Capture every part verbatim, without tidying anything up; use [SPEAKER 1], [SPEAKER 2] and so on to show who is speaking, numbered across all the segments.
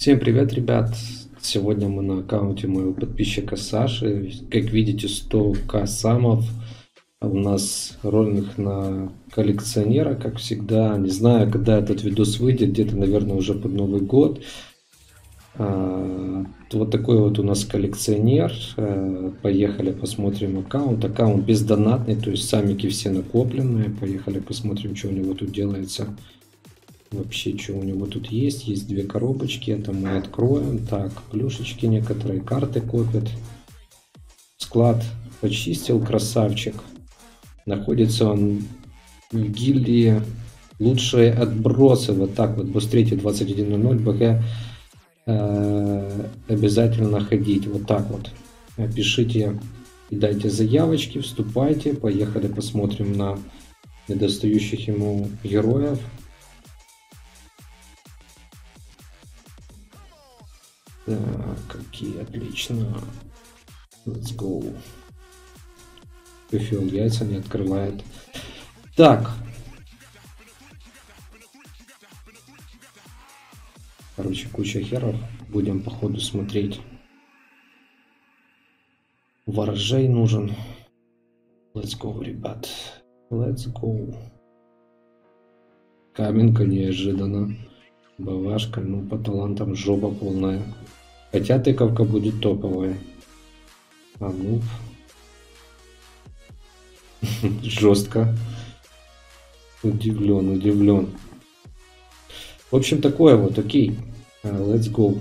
[SPEAKER 1] Всем привет, ребят! Сегодня мы на аккаунте моего подписчика Саши. Как видите, сто ка самов. У нас ролик на коллекционера, как всегда. Не знаю, когда этот видос выйдет, где-то, наверное, уже под Новый год. Вот такой вот у нас коллекционер. Поехали посмотрим аккаунт. Аккаунт бездонатный, то есть самики все накопленные. Поехали посмотрим, что у него тут делается. Вообще, что у него тут есть. Есть две коробочки, это мы откроем. Так, плюшечки некоторые, карты копят. Склад почистил, красавчик. Находится он в гильдии лучшие отбросы. Вот так вот, быстрее двадцать один ноль ноль БГ. Э, обязательно ходить. Вот так вот. Пишите и дайте заявочки, вступайте. Поехали посмотрим на недостающих ему героев. Так, какие отлично. Let's go. Фифил яйца не открывает. Так. Короче, куча херов. Будем по ходу смотреть. Ворожей нужен. Let's go, ребят. Let's go. Каменка неожиданно. Бавашка, ну по талантам жопа полная. Хотя тыковка будет топовая. А ну. Жестко. Удивлен, удивлен. В общем, такое вот, окей. Let's go.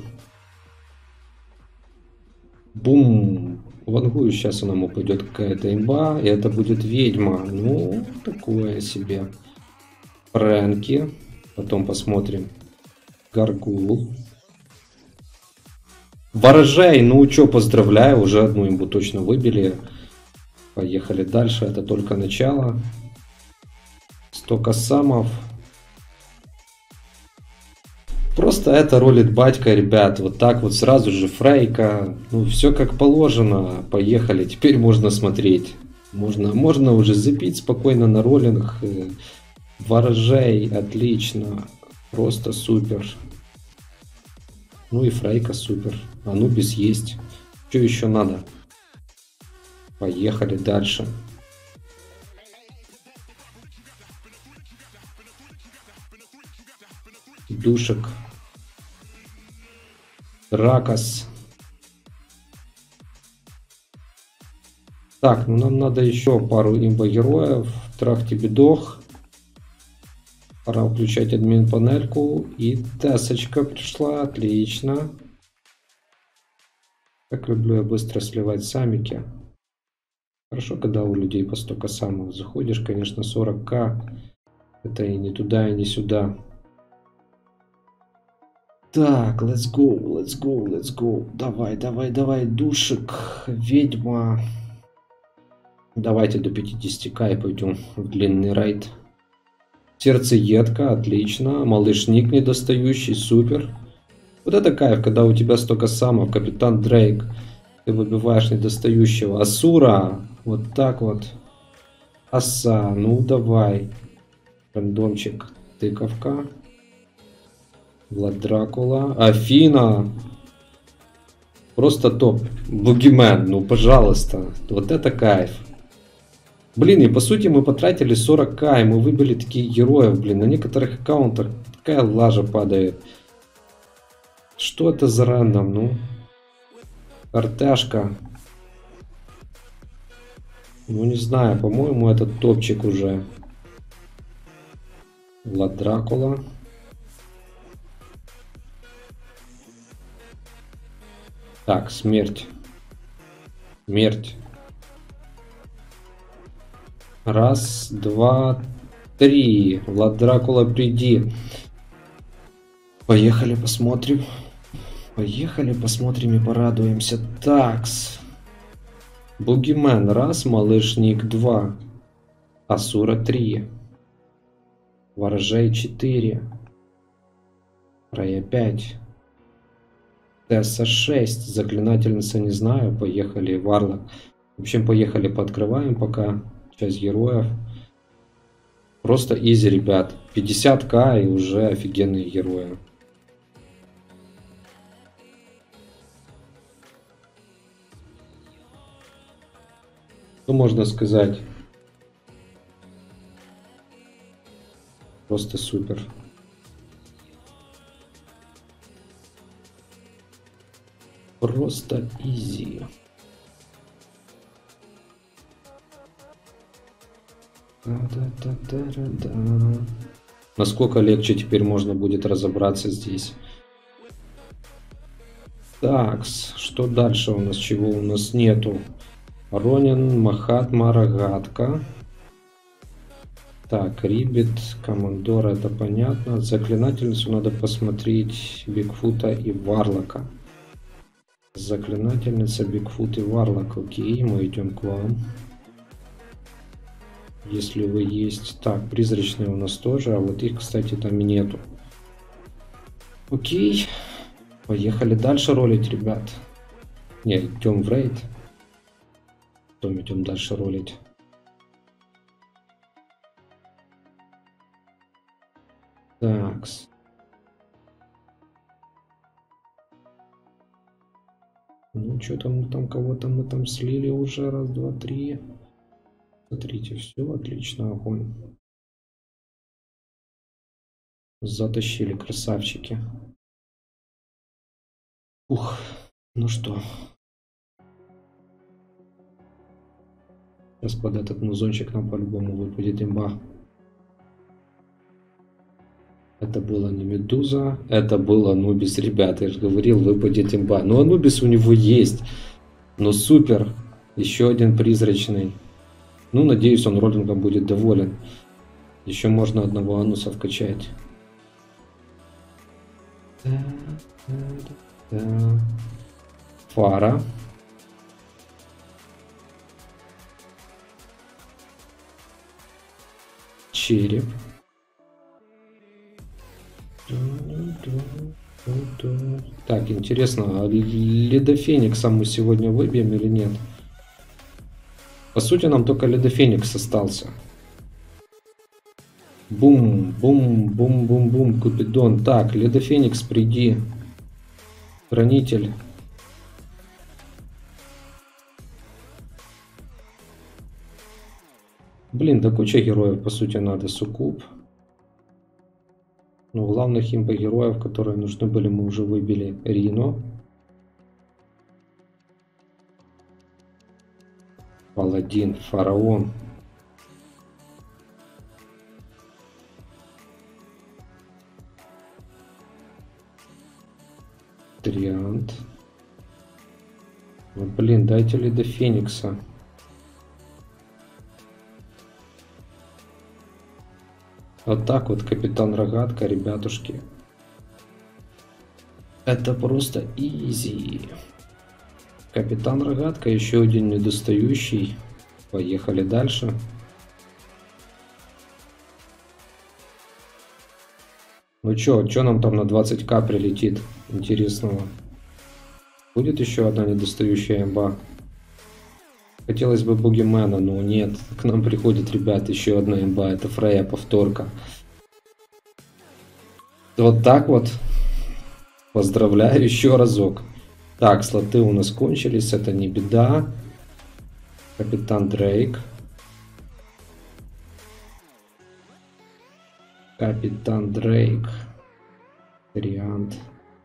[SPEAKER 1] Бум. Вангую, сейчас у нам упадет какая-то имба. И это будет ведьма. Ну, такое себе. Фрэнки. Потом посмотрим. Гаргул. Ворожей, ну чё, поздравляю, уже одну имбу точно выбили. Поехали дальше, это только начало. сто ка самов. Просто это ролит батька, ребят. Вот так вот сразу же фрейка. Ну все как положено. Поехали, теперь можно смотреть. Можно, можно уже запить спокойно на роллинг. Ворожей, отлично. Просто супер. Ну и фрейка супер. Анубис есть. Что еще надо? Поехали дальше. Душек. Ракос. Так, ну нам надо еще пару имбо-героев. Трахти-бедох. Пора включать админ панельку. И тесочка пришла. Отлично. Как люблю я быстро сливать самики. Хорошо, когда у людей по сто ка самов. Заходишь, конечно, сорок ка. Это и не туда, и не сюда. Так, let's go, let's go, let's go. Давай, давай, давай, душек. Ведьма. Давайте до пятидесяти ка и пойдем в длинный рейд. Сердцеедка, отлично. Малышник недостающий, супер. Вот это кайф, когда у тебя сто ка самов, капитан Дрейк. Ты выбиваешь недостающего. Асура, вот так вот. Оса, ну давай. Рандомчик, тыковка. Влад Дракула. Афина. Просто топ. Бугимен, ну пожалуйста. Вот это кайф. Блин, и по сути мы потратили сорок ка, и мы выбили таких героев, блин. На некоторых аккаунтах такая лажа падает. Что это за рандом, ну? Арташка. Ну не знаю, по-моему это топчик уже. Влад Дракула. Так, смерть. Смерть. Раз, два, три. Влад Дракула, приди. Поехали, посмотрим. Поехали, посмотрим и порадуемся. Такс. Бугимен, раз. Малышник, два. Асура, три. Ворожей, четыре. Рая, пять. Тесса, шесть. Заклинательница, не знаю. Поехали, Варлок. В общем, поехали, пооткрываем пока. Часть героев. Просто изи, ребят. пятьдесят ка и уже офигенные герои. Что можно сказать? Просто супер. Просто изи. Да-да-да-да-да. Насколько легче теперь можно будет разобраться здесь. Так, что дальше у нас? Чего у нас нету? Ронин, Махатма, Рогатка. Так, Рибит, Командор, это понятно. Заклинательницу надо посмотреть Бигфута и Варлока. Заклинательница, Бигфут и Варлок. Окей, мы идем к вам. Если вы есть. Так, призрачные у нас тоже, а вот их, кстати, там и нету. Окей. Поехали дальше ролить, ребят. Не, идем в рейд. Потом идем дальше ролить. Такс. Ну, что там, там кого-то мы там слили уже. Раз, два, три. Смотрите, все, отлично, огонь. Затащили, красавчики. Ух, ну что. Сейчас под этот музончик нам по-любому выпадет имба. Это было не Медуза, это был Анубис, ребята, я же говорил, выпадет имба. Но Анубис у него есть, но супер, еще один призрачный. Ну, надеюсь, он роллингом будет доволен. Еще можно одного ануса вкачать. Фара. Череп. Так, интересно, а Ледофеникса мы сегодня выбьем или нет? По сути, нам только Ледофеникс остался. Бум, бум, бум, бум, бум, Купидон. Так, Ледофеникс, приди. Хранитель. Блин, да куча героев, по сути, надо. Суккуб. Но главных имба-героев, которые нужны были, мы уже выбили. Рино. Паладин, Фараон. Триант. Ну, блин, дайте ли до Феникса. Вот так вот, Капитан Рогатка, ребятушки. Это просто изи. Капитан Рогатка, еще один недостающий. Поехали дальше. Ну чё, чё нам там на двадцать ка прилетит интересного? Будет еще одна недостающая имба? Хотелось бы Бугимена, но нет. К нам приходит, ребят, еще одна имба. Это Фрея повторка. Вот так вот. Поздравляю еще разок. Так, слоты у нас кончились. Это не беда. Капитан Дрейк. Капитан Дрейк. Триант.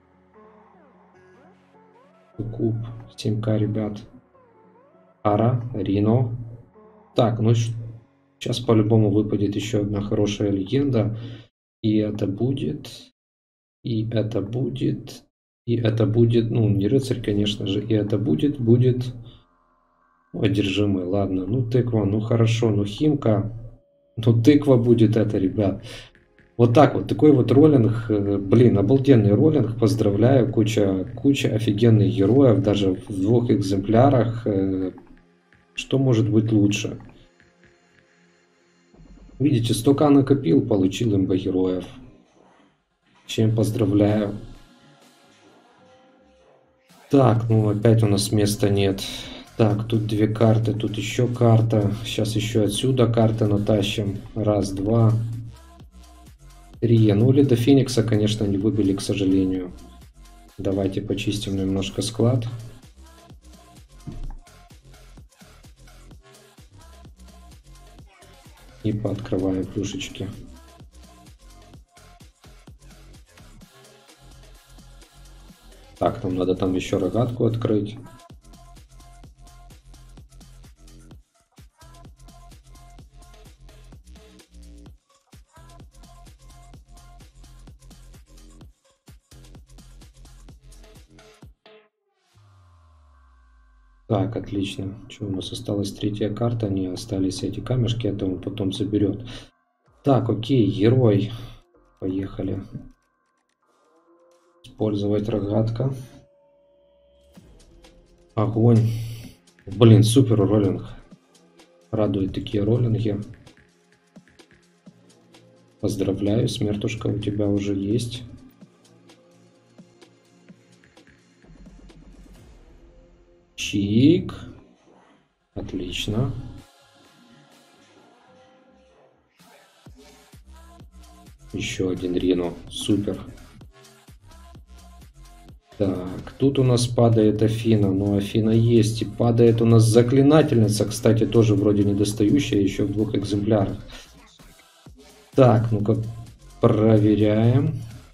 [SPEAKER 1] Куб. семь ка, ребят. Ара, Рино. Так, ну сейчас по-любому выпадет еще одна хорошая легенда. И это будет... И это будет... И это будет... Ну, не рыцарь, конечно же. И это будет... Будет... Ну, одержимый, ладно. Ну, тыква, ну хорошо. Ну, химка. Ну, тыква будет это, ребят. Вот так вот. Такой вот роллинг. Блин, обалденный роллинг. Поздравляю. Куча, куча офигенных героев. Даже в двух экземплярах. Что может быть лучше? Видите, сто ка накопил, получил имба героев. Чем поздравляю. Так, ну опять у нас места нет. Так, тут две карты, тут еще карта. Сейчас еще отсюда карты натащим. Раз, два, три. Ну, или до Феникса, конечно, не выбили, к сожалению. Давайте почистим немножко склад. И пооткрываем плюшечки. Так, нам надо там еще рогатку открыть. Так, отлично. Что у нас осталась третья карта, не остались эти камешки, это он потом заберет. Так, окей, герой. Поехали. Использовать рогатка. Огонь. Блин, супер роллинг. Радуют такие роллинги. Поздравляю, смертушка у тебя уже есть. Чик. Отлично. Еще один Рино. Супер. Так, тут у нас падает Афина. Но Афина есть. И падает у нас заклинательница. Кстати, тоже вроде недостающая. Еще в двух экземплярах. Так, ну-ка проверяем.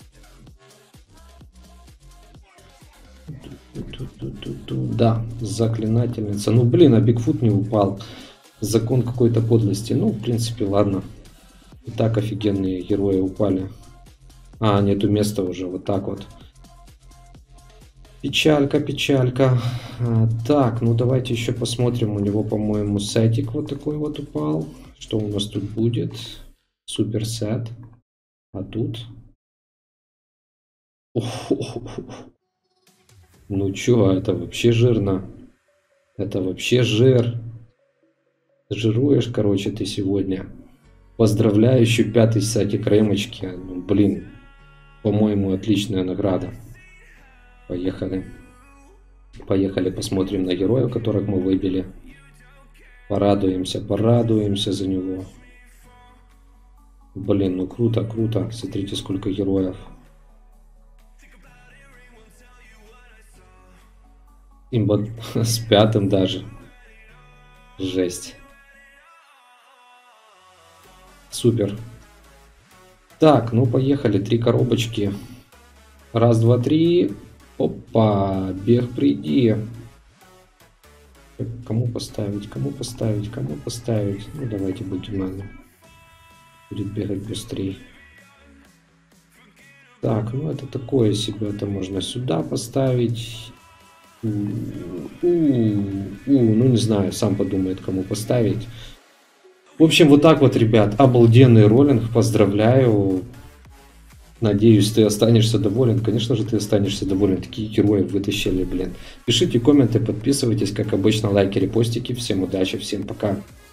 [SPEAKER 1] Да, заклинательница. Ну, блин, а Бигфут не упал. Закон какой-то подлости. Ну, в принципе, ладно. И так офигенные герои упали. А, нету места уже. Вот так вот. Печалька, печалька. А, так, ну давайте еще посмотрим. У него, по-моему, сетик вот такой вот упал. Что у нас тут будет? Супер сет. А тут... Ну чё, это вообще жирно. Это вообще жир. Жируешь, короче, ты сегодня. Поздравляю, еще пятый сетик ремочки. Ну, блин, по-моему, отличная награда. Поехали. Поехали, посмотрим на героя, которых мы выбили. Порадуемся, порадуемся за него. Блин, ну круто, круто. Смотрите, сколько героев. Имба с пятым даже. Жесть. Супер. Так, ну поехали. Три коробочки. Раз, два, три. Опа, бег, приди. Кому поставить, кому поставить, кому поставить. Ну давайте Бугиману. Будет бегать быстрее. Так, ну это такое себе. Это можно сюда поставить. У, у, у, ну не знаю, сам подумает, кому поставить. В общем, вот так вот, ребят. Обалденный роллинг. Поздравляю. Надеюсь, ты останешься доволен. Конечно же, ты останешься доволен. Такие герои вытащили, блин. Пишите комменты, подписывайтесь. Как обычно, лайки, репостики. Всем удачи, всем пока.